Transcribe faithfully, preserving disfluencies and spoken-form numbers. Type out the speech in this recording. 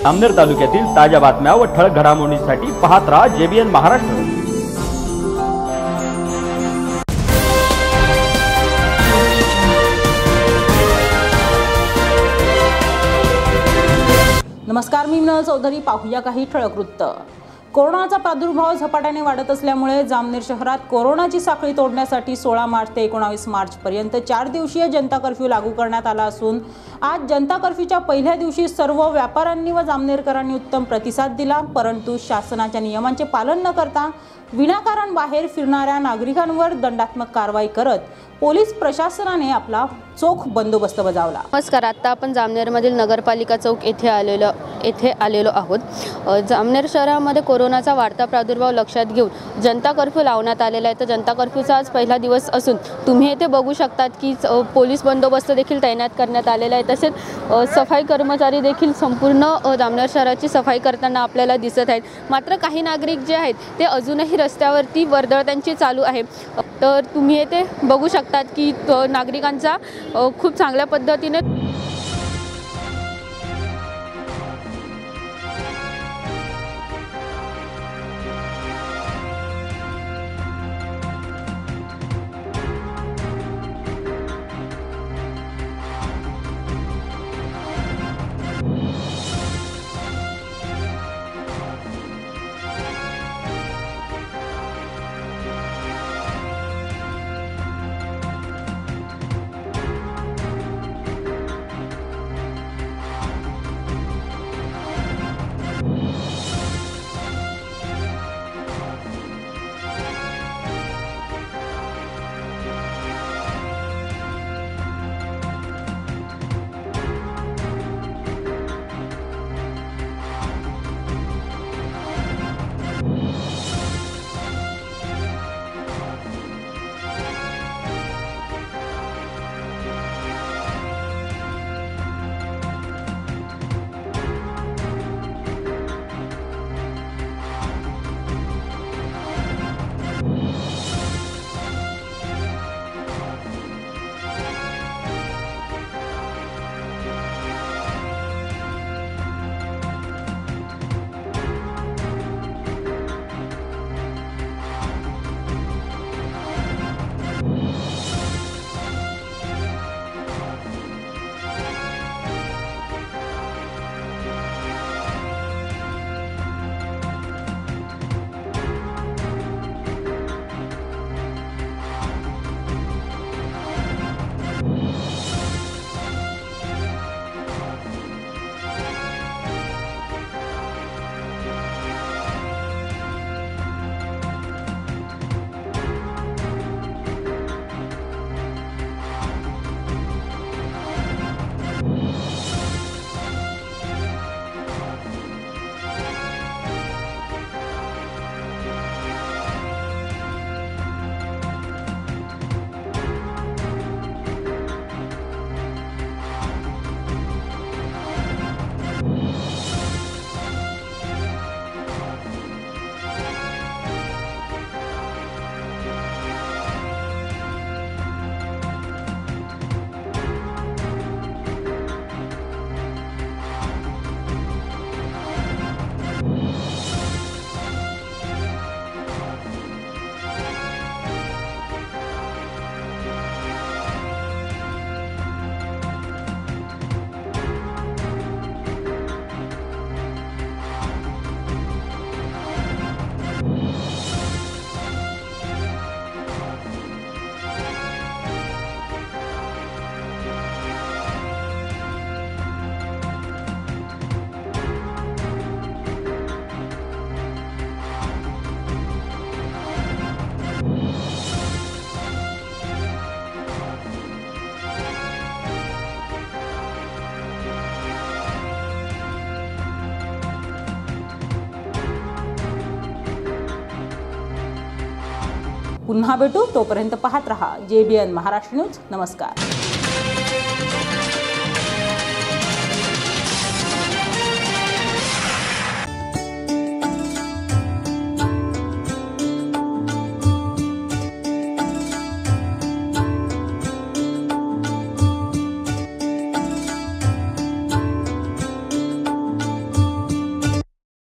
जामनेर तालुक्यातील ताज्या बातम्या व ठळक घडामोडींसाठी पाहत राहा जेबीएन महाराष्ट्र। नमस्कार, मी मिनल चौधरी। पाहूया काही ठळक वृत्त। कोरोनाचा प्रादुर्भाव झपाट्याने वाढत असल्यामुळे जामनेर शहरात कोरोनाची साखळी तोडण्यासाठी सोळा मार्च ते एकोणावीस मार्च पर्यंत चार दिवसीय जनता कर्फ्यू लागू करण्यात आला असून आज जनता कर्फ्यूच्या पहिल्या दिवशी सर्व व्यापाऱ्यांनी व जामनेरकरांनी उत्तम प्रतिसाद दिला। परंतु शासनाच्या नियमांचे पालन न करता विनाकारण बाहेर फिरणाऱ्या नागरिकांवर दंडात्मक कारवाई करत पोलीस प्रशासनाने आपला चोख बंदोबस्त बजावला। नमस्कार, आता आपण जामनेरमधील नगरपालिका चौक येथे आलेलो येथे आलेलो आहोत। जामनेर शहरामध्ये कोरोनाचा वाढता प्रादुर्भाव लक्षात घेऊन जनता कर्फ्यू लावण्यात आलेला आहे। तर जनता कर्फ्यूचा आज पहिला दिवस असून तुम्ही येथे बघू शकतात की पोलीस बंदोबस्त देखील तैनात करण्यात आलेला आहे। तसेच सफाई कर्मचारी देखील संपूर्ण जामनेर शहराची सफाई करताना आपल्याला दिसत आहेत। मात्र काही नागरिक जे आहेत ते अजूनही रस्त्यावरती वर्दळ त्यांची चालू आहे। तर तुम्ही येथे बघू शकतात की नागरिकांचा खूप चांगल्या पद्धतीने पुन्हा भेटू, तोपर्यंत पाहत रहा जेबीएन महाराष्ट्र न्यूज। नमस्कार।